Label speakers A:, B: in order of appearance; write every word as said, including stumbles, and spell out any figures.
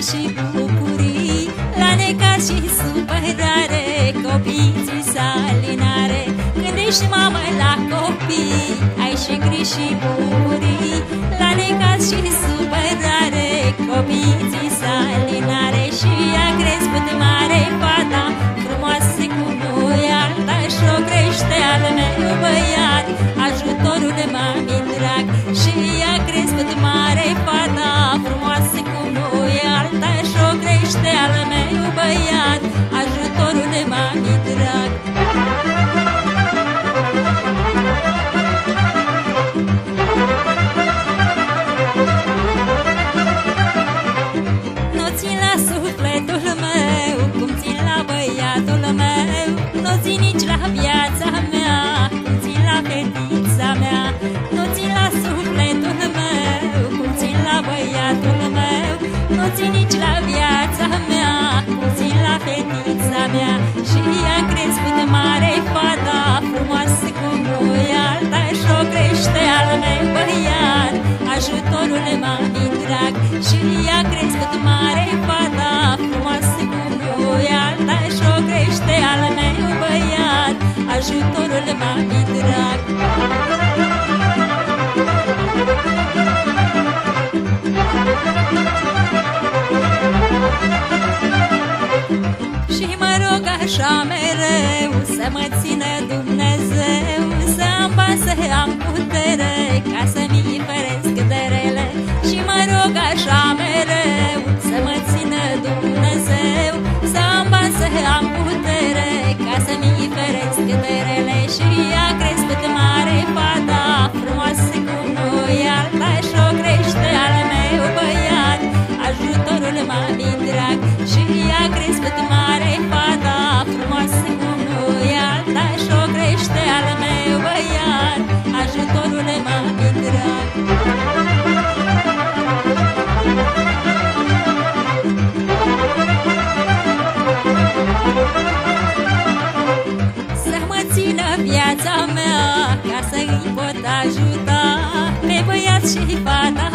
A: și bucurii, la necaz și supărare, copiii să alinare. Când ești mamă la copii, ai și griji și bucurii, la necaz și supărare, copiii să alinare. Și a crescut mare fata, frumoasă cum nu e alta, și-o crește al meu băiat, ajutorul de mami drag. Și a crescut mare fata, frumoasă cum nu e alta, și-o crește al meu băiat, ajutorul de mami drag. Nu țin la sufletul meu cum țin la băiatul meu, nu țin nici la viața mea cum țin la fetița mea. Nu țin la sufletul meu cum țin la băiatul meu, nu țin nici la viața mea cum țin la fetița mea. Și a crescut mare fata, frumoasă cum nu e alta, și-o crește al meu băiat, ajutorul de mami drag. Și a crescut mare fata, frumoasă cum nu e alta, și-o crește al meu băiat, ajutorul de mami drag. Și mă rog așa mereu să mă țină Dumnezeu, să am bani, să am putere, ca să-mi feresc de rele. Și mă rog așa mereu să mă țină Dumnezeu, să am bani, să am putere, ca să-mi feresc de rele. Și a crescut mare fata, frumoasă cum nu e alta, și-o crește al meu băiat, ajutorul mami drag. Și a crescut mare fata, frumoasă cum nu e alta, și-o crește al meu băiat, ajutorul mami drag. Să mă țină viața mea, ca să îi pot ajuta pe băiat și fata